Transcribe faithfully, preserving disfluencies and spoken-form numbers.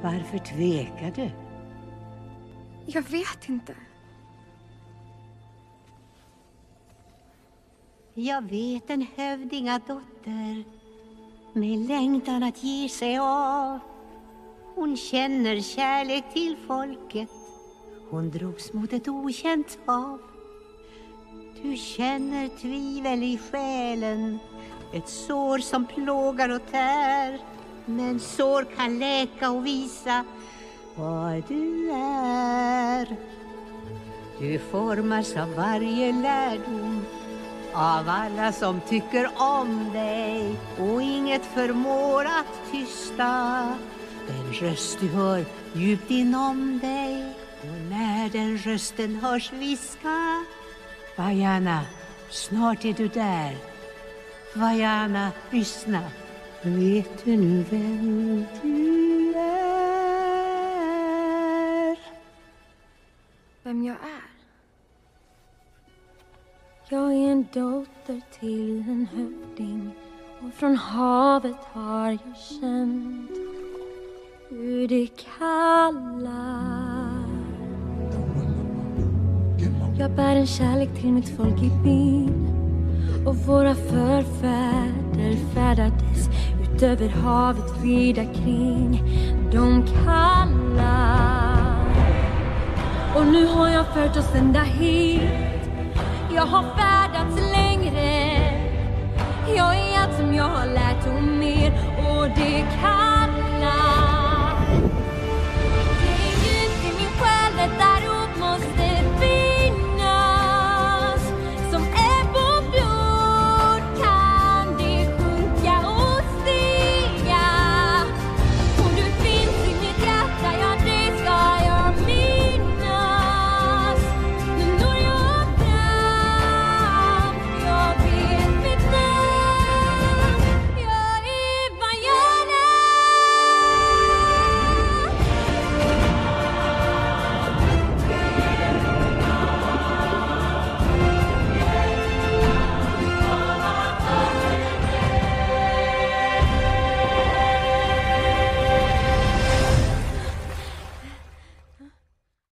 Varför tvekar du? Jag vet inte. Jag vet en hövdingadotter med längtan att ge sig av. Hon känner kärlek till folket. Hon drogs mot ett okänt hav. Du känner tvivel i själen, ett sår som plågar och tär. Men sår kan läka och visa vad du är. Du formas av varje lärdom, av alla som tycker om dig, och inget förmår att tysta den röst du hör djupt inom dig. Och när den rösten hörs viska: Vajana, snart är du där. Vajana, lyssna. Vet du nu vem du är? Vem jag är? Jag är en dotter till en hövding, och från havet har jag känt hur det kallar. Jag bär en kärlek till mitt folk i byn, och våra förfäder färdades utöver havet vida kring. De kallar. Och nu har jag fört oss ända hit. Jag har färdats längre. Jag är allt som jag har lärt och mer.